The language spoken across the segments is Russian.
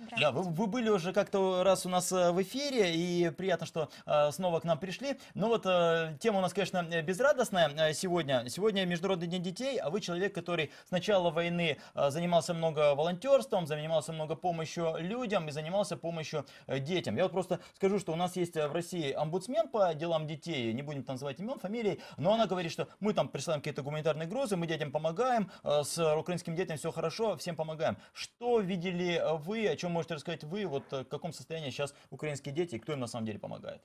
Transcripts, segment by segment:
Да, вы, Здравствуйте. вы были уже как-то раз у нас в эфире, и приятно, что снова к нам пришли. Но вот тема у нас, конечно, безрадостная сегодня. Сегодня Международный день детей, а вы человек, который с начала войны занимался много волонтерством, занимался много помощью людям и занимался помощью детям. Я вот просто скажу, что у нас есть в России омбудсмен по делам детей, не будем там называть имен, фамилий, но она говорит, что мы там присылаем какие-то гуманитарные грузы, мы детям помогаем, с украинским детям все хорошо, всем помогаем. Что видели вы, о чем можете рассказать вы, вот в каком состоянии сейчас украинские дети и кто им на самом деле помогает?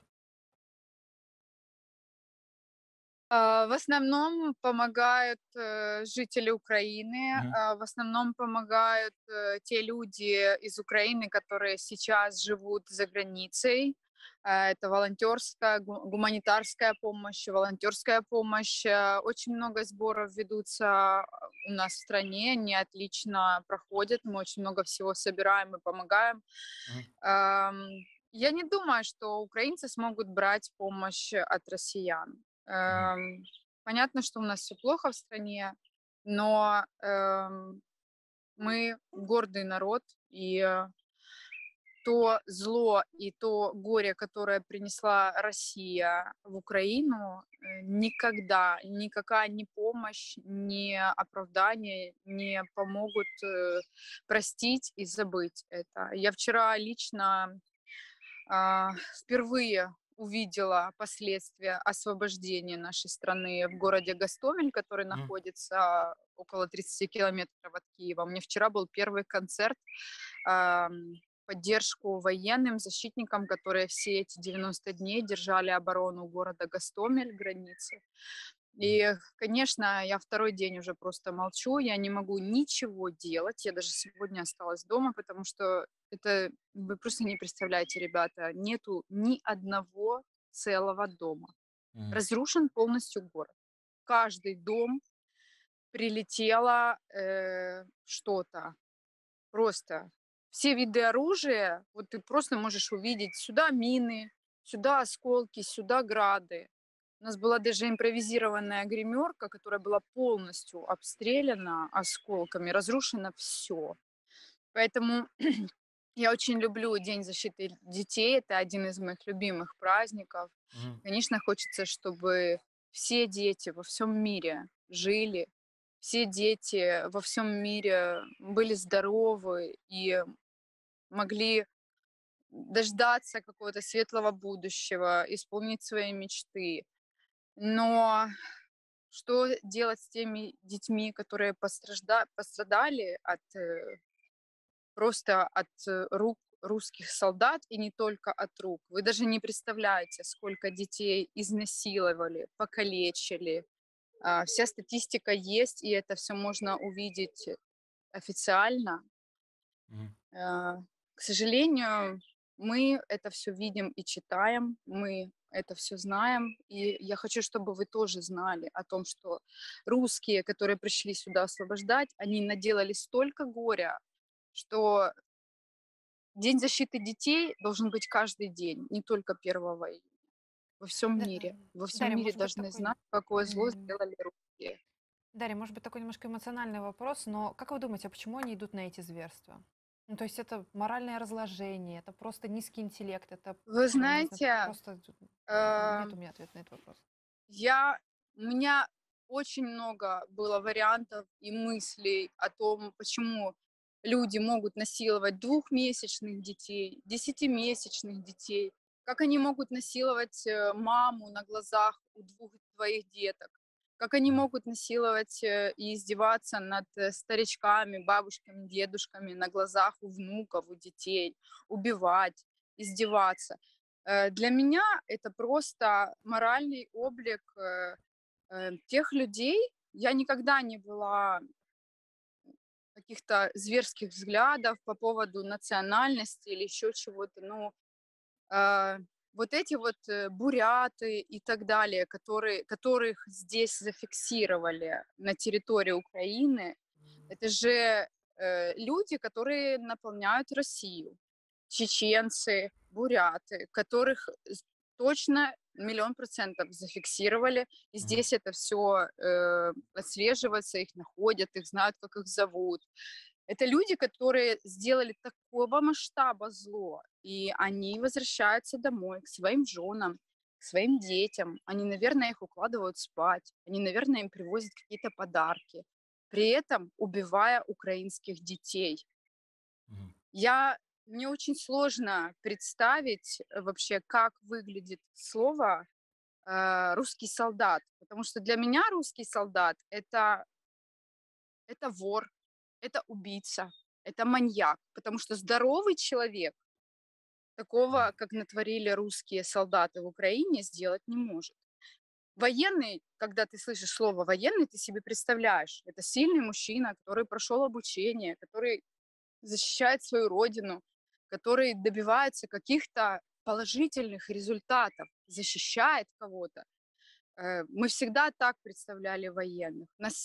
В основном помогают жители Украины, Мгм. в основном помогают те люди из Украины, которые сейчас живут за границей. Это волонтерская, гуманитарская помощь, волонтерская помощь. Очень много сборов ведутся у нас в стране, они отлично проходят, мы очень много всего собираем и помогаем. Мгм. Ам, Я не думаю, что украинцы смогут брать помощь от россиян. Мгм. Понятно, что у нас все плохо в стране, но мы гордый народ, и то зло и то горе, которое принесла Россия в Украину, никогда никакая ни помощь, ни оправдание не помогут простить и забыть это. Я вчера лично впервые увидела последствия освобождения нашей страны в городе Гостомель, который Мгм. находится около 30 километров от Киева. У меня вчера был первый концерт ам, поддержку военным, защитникам, которые все эти 90 дней держали оборону города Гостомель, границы. Мгм. И, конечно, я второй день уже просто молчу, я не могу ничего делать. Я даже сегодня осталась дома, потому что это вы просто не представляете, ребята, нету ни одного целого дома. Мгм. Разрушен полностью город. Каждый дом прилетело что-то. Просто все виды оружия, вот ты просто можешь увидеть сюда мины, сюда осколки, сюда грады. У нас была даже импровизированная гримерка, которая была полностью обстреляна осколками, разрушено все. Поэтому я очень люблю День защиты детей. Это один из моих любимых праздников. Мгм. Конечно, хочется, чтобы все дети во всем мире жили, все дети во всем мире были здоровы и могли дождаться какого-то светлого будущего, исполнить свои мечты. Но что делать с теми детьми, которые пострадали просто от рук русских солдат и не только от рук? Вы даже не представляете, сколько детей изнасиловали, покалечили. Вся статистика есть, и это все можно увидеть официально. Мгм. А, К сожалению, мы это все видим и читаем, мы это все знаем. И я хочу, чтобы вы тоже знали о том, что русские, которые пришли сюда освобождать, они наделали столько горя, что День защиты детей должен быть каждый день, не только 1 июня. Во всем Да, мире. Во всем Дарья, мире может быть, должны такой, знать, какое зло м, сделали русские. Дарья, может быть, такой немножко эмоциональный вопрос, но как вы думаете, а почему они идут на эти зверства? Ну, то есть это моральное разложение, это просто низкий интеллект, это, Вы не знаю, знаете, просто э нет у меня ответа на этот вопрос. У меня очень много было вариантов и мыслей о том, почему люди могут насиловать двухмесячных детей, десятимесячных детей, как они могут насиловать маму на глазах у двух твоих деток, как они Мгм. могут насиловать и издеваться над старичками, бабушками, дедушками на глазах у внуков, у детей, убивать, издеваться. Для меня это просто моральный облик тех людей. Я никогда не была каких-то зверских взглядов по поводу национальности или еще чего-то. Ну, а, вот эти вот буряты и так далее, которых здесь зафиксировали на территории Украины, это же люди, которые наполняют Россию. Чеченцы, буряты, которых точно 1 000 000% зафиксировали. И здесь это все отслеживается, их находят, их знают, как их зовут. Это люди, которые сделали такого масштаба зло, и они возвращаются домой к своим женам, к своим детям. Они, наверное, их укладывают спать, они, наверное, им привозят какие-то подарки, при этом убивая украинских детей. Мгм. Мне очень сложно представить вообще, как выглядит слово русский солдат, потому что для меня русский солдат это вор, это убийца, это маньяк, потому что здоровый человек такого, как натворили русские солдаты в Украине, сделать не может. Военный, когда ты слышишь слово военный, ты себе представляешь, это сильный мужчина, который прошел обучение, который защищает свою родину, который добивается каких-то положительных результатов, защищает кого-то. Мы всегда так представляли военных.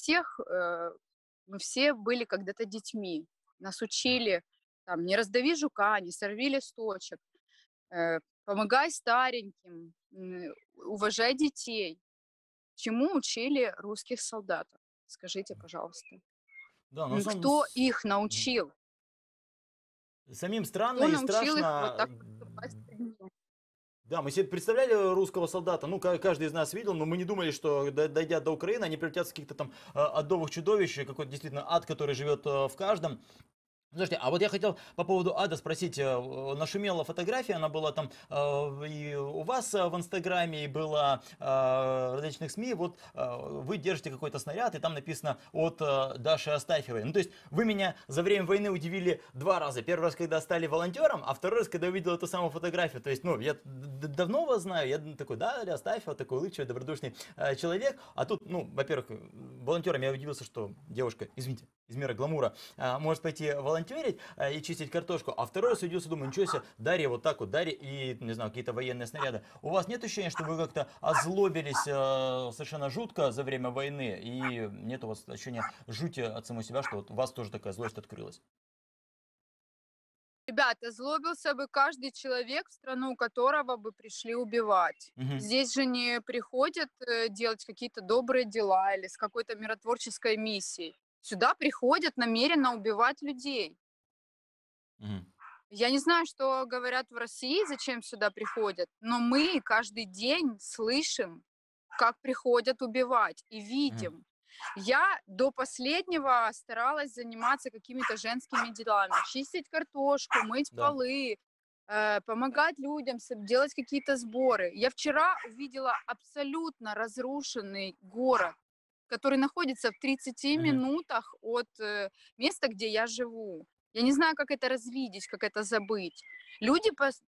Мы все были когда-то детьми. Нас учили, там, не раздави жука, не сорви листочек, помогай стареньким, уважай детей. Чему учили русских солдатов? Скажите, пожалуйста. Да, но Кто их научил? самим странно Кто и научил их вот страшно. так поступать с людьми? Да, мы себе представляли русского солдата, ну, каждый из нас видел, но мы не думали, что, дойдя до Украины, они превратятся в каких-то там адовых чудовищ, какой-то действительно ад, который живет в каждом. Слушайте, а вот я хотел по поводу ада спросить. Нашумела фотография, она была там и у вас в Инстаграме, и была в различных СМИ. Вот вы держите какой-то снаряд, и там написано от Даши Астафьевой. Ну, то есть вы меня за время войны удивили два раза. Первый раз, когда стали волонтером, а второй раз, когда увидел эту самую фотографию. То есть, ну, я давно вас знаю, я такой, да, Астафьева, такой улыбчивый, добродушный человек. А тут, ну, во-первых, волонтером я удивился, что девушка, извините, из мира гламура, может пойти волонтерить и чистить картошку. А второй раз удивился, думаю, ничего себе, Дарья вот так вот, Дарья и, не знаю, какие-то военные снаряды. У вас нет ощущения, что вы как-то озлобились совершенно жутко за время войны, и нет у вас ощущения жути от самой себя, что вот у вас тоже такая злость открылась? Ребята, злобился бы каждый человек, в страну которого бы пришли убивать. Мгм. Здесь же не приходят делать какие-то добрые дела или с какой-то миротворческой миссией. Сюда приходят намеренно убивать людей. Мгм. Я не знаю, что говорят в России, зачем сюда приходят, но мы каждый день слышим, как приходят убивать, и Мгм. видим. Я до последнего старалась заниматься какими-то женскими делами, чистить картошку, мыть Да. полы, помогать людям, делать какие-то сборы. Я вчера увидела абсолютно разрушенный город, который находится в 30 Мгм. минутах от места, где я живу. Я не знаю, как это развидеть, как это забыть. Люди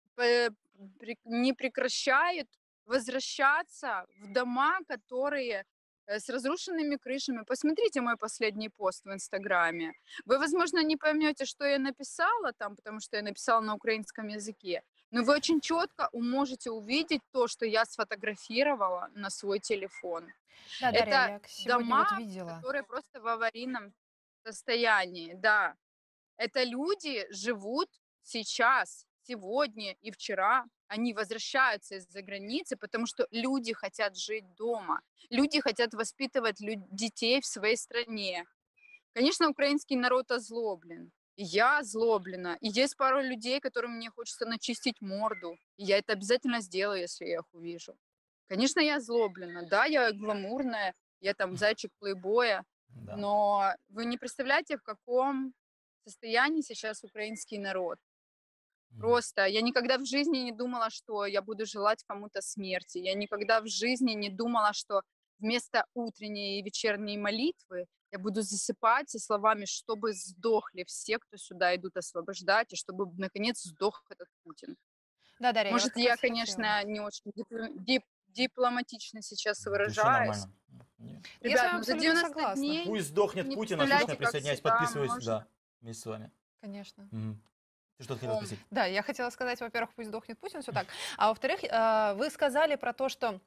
не прекращают возвращаться в дома, которые с разрушенными крышами. Посмотрите мой последний пост в Инстаграме. Вы, возможно, не поймете, что я написала там, потому что я написала на украинском языке. Но вы очень четко можете увидеть то, что я сфотографировала на свой телефон. Да, Дарья, Это я сегодня дома, вот видела. которые просто в аварийном состоянии, да. Это люди живут сейчас, сегодня и вчера. Они возвращаются из-за границы, потому что люди хотят жить дома. Люди хотят воспитывать детей в своей стране. Конечно, украинский народ озлоблен. И я озлоблена. И есть пару людей, которым мне хочется начистить морду. И я это обязательно сделаю, если я их увижу. Конечно, я озлоблена. Да, я гламурная, я там зайчик плейбоя. Да. Но вы не представляете, в каком состоянии сейчас украинский народ. Мгм. Просто я никогда в жизни не думала, что я буду желать кому-то смерти. Я никогда в жизни не думала, что вместо утренней и вечерней молитвы я буду засыпать со словами, чтобы сдохли все, кто сюда идут освобождать, и чтобы, наконец, сдох этот Путин. Да, Дарья, я вот Может, как я, раз хотела. конечно, не очень дипломатично сейчас Это все выражаюсь. нормально. Не. Я с Ребят, вами ну за абсолютно 90 согласна. дней Пусть вы сдохнет не Путин, аж лично представляете, как присоединяюсь, всегда подписываюсь, можно... да, вместе с вами. Конечно. Мгм. Ты что-то хотел спросить? Да, я хотела сказать, во-первых, пусть сдохнет Путин, все так. А во-вторых, вы сказали про то, что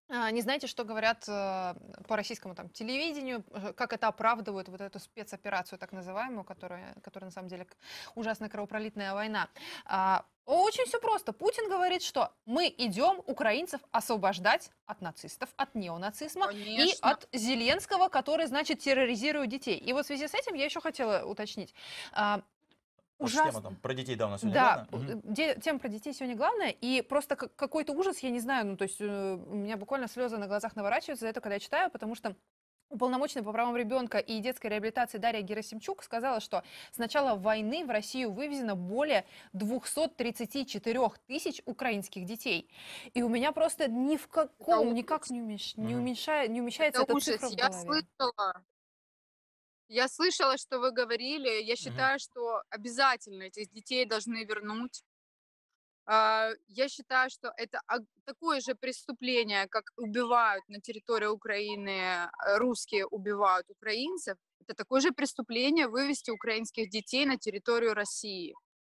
Не знаете, что говорят по российскому там телевидению, как это оправдывают вот эту спецоперацию так называемую, которая на самом деле ужасная кровопролитная война. Очень все просто. Путин говорит, что мы идем украинцев освобождать от нацистов, от неонацизма и Конечно. от Зеленского, который, значит, терроризирует детей. И вот в связи с этим я еще хотела уточнить. А, Ваша тема Ужасно. там про детей, да, у нас сегодня Да, главная. Мгм. тема про детей сегодня главная, и просто какой-то ужас, я не знаю, ну, то есть у меня буквально слезы на глазах наворачиваются за это, когда я читаю, потому что уполномоченная по правам ребенка и детской реабилитации Дарья Герасимчук сказала, что с начала войны в Россию вывезено более 234 тысяч украинских детей. И у меня просто ни в Это каком, никак ужас. не Мгм. умещается Это эта цифра ужас. в голове. Я слышала, что вы говорили. Я Мгм. считаю, что обязательно этих детей должны вернуть. Я считаю, что это такое же преступление, как убивают на территории Украины, русские убивают украинцев. Это такое же преступление вывести украинских детей на территорию России.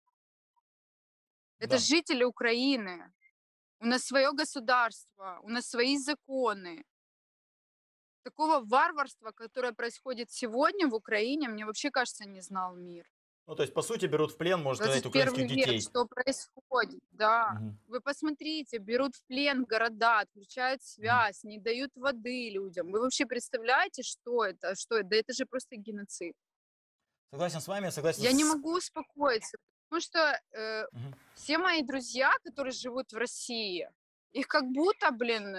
Это Да. жители Украины. У нас свое государство, у нас свои законы. Такого варварства, которое происходит сегодня в Украине, мне вообще кажется, не знал мир. Ну, то есть, по сути, берут в плен, можно сказать, Двадцать украинских первый век, детей. что происходит? Да. Мгм. Вы посмотрите, берут в плен города, отключают Мгм. связь, не дают воды людям. Вы вообще представляете, что это? Что это? Да это же просто геноцид. Согласен с вами, согласен Я не с... могу успокоиться, потому что Мгм. все мои друзья, которые живут в России, их как будто,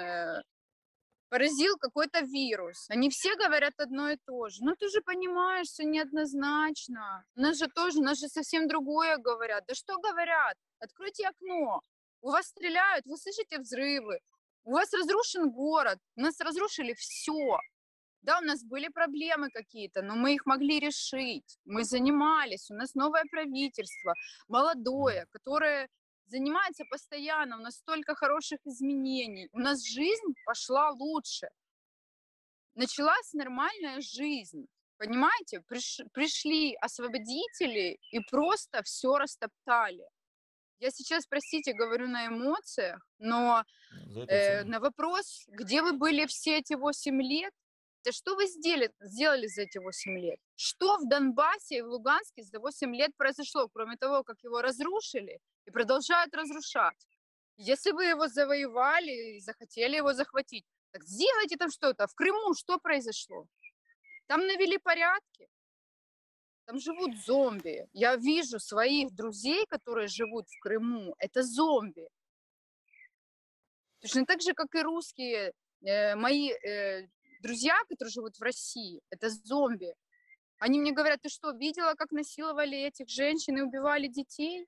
поразил какой-то вирус. Они все говорят одно и то же. Ну, ты же понимаешь, все неоднозначно. У нас же совсем другое говорят. Да что говорят? Откройте окно. У вас стреляют, вы слышите взрывы. У вас разрушен город. У нас разрушили все. Да, у нас были проблемы какие-то, но мы их могли решить. Мы занимались. У нас новое правительство, Мгм. молодое, которое занимается постоянно. У нас столько хороших изменений. У нас жизнь пошла лучше. Началась нормальная жизнь. Понимаете, пришли освободители и просто все растоптали. Я сейчас, простите, говорю на эмоциях, но За это ценим. на вопрос, где вы были все эти 8 лет, да что вы сделали за эти 8 лет? Что в Донбассе и в Луганске за 8 лет произошло, кроме того, как его разрушили и продолжают разрушать? Если вы его завоевали и захотели его захватить, так сделайте там что-то. В Крыму что произошло? Там навели порядки, там живут зомби. Я вижу своих друзей, которые живут в Крыму. Это зомби. Точно так же, как и русские, мои друзья, которые живут в России, это зомби. Они мне говорят, ты что, видела, как насиловали этих женщин и убивали детей?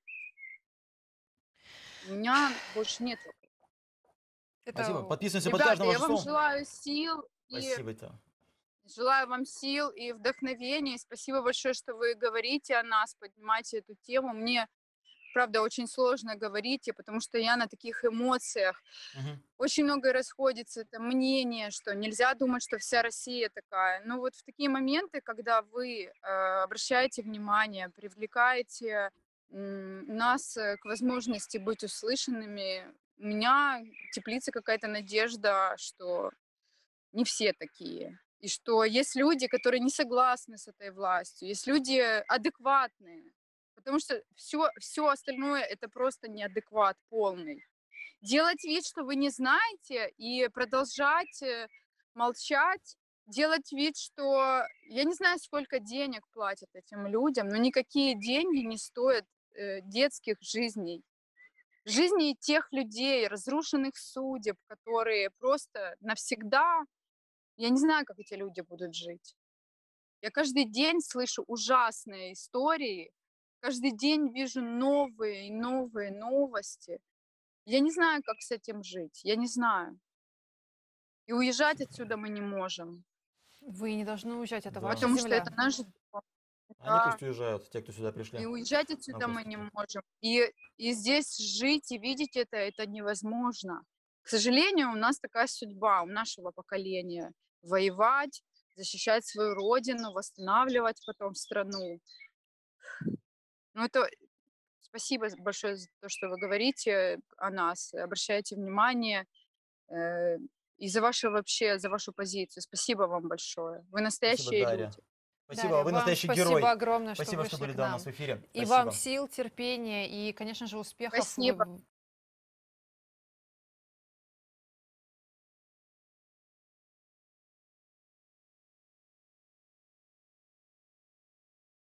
У меня больше нет вопросов. Спасибо. Это Подписываемся под Ребята, каждым я вашим вам словом. желаю сил и Спасибо, это. желаю вам сил и вдохновения. И спасибо большое, что вы говорите о нас, поднимаете эту тему. Мне, правда, очень сложно говорить, потому что я на таких эмоциях. Мгм. Очень многое расходится, это мнение, что нельзя думать, что вся Россия такая. Но вот в такие моменты, когда вы обращаете внимание, привлекаете нас к возможности быть услышанными, у меня теплится какая-то надежда, что не все такие. И что есть люди, которые не согласны с этой властью, есть люди адекватные. Потому что все остальное это просто неадекват полный. Делать вид, что вы не знаете, и продолжать молчать, делать вид, что я не знаю, сколько денег платят этим людям, но никакие деньги не стоят детских жизней. Жизни тех людей, разрушенных судеб, которые просто навсегда, я не знаю, как эти люди будут жить. Я каждый день слышу ужасные истории, каждый день вижу новые и новые новости. Я не знаю, как с этим жить, я не знаю. И уезжать отсюда мы не можем, вы не должны уезжать, это Да. ваша потому что земля. это наш дом. Они Да, пусть уезжают, те, кто сюда пришли. и уезжать Нам отсюда мы не просто-таки. можем. И здесь жить и видеть это невозможно. К сожалению, у нас такая судьба, у нашего поколения. Воевать, защищать свою родину, восстанавливать потом страну. Ну, это спасибо большое за то, что вы говорите о нас, обращаете внимание. Э, и за ваше вообще, за вашу позицию. Спасибо вам большое. Вы Спасибо, настоящие Дарья. люди. Спасибо, Дарья, вы вам настоящий спасибо герой. огромное, что Спасибо, что вышли были к да, у нас нам. в эфире. И вам Спасибо. сил, терпения и, конечно же, успехов Спасибо.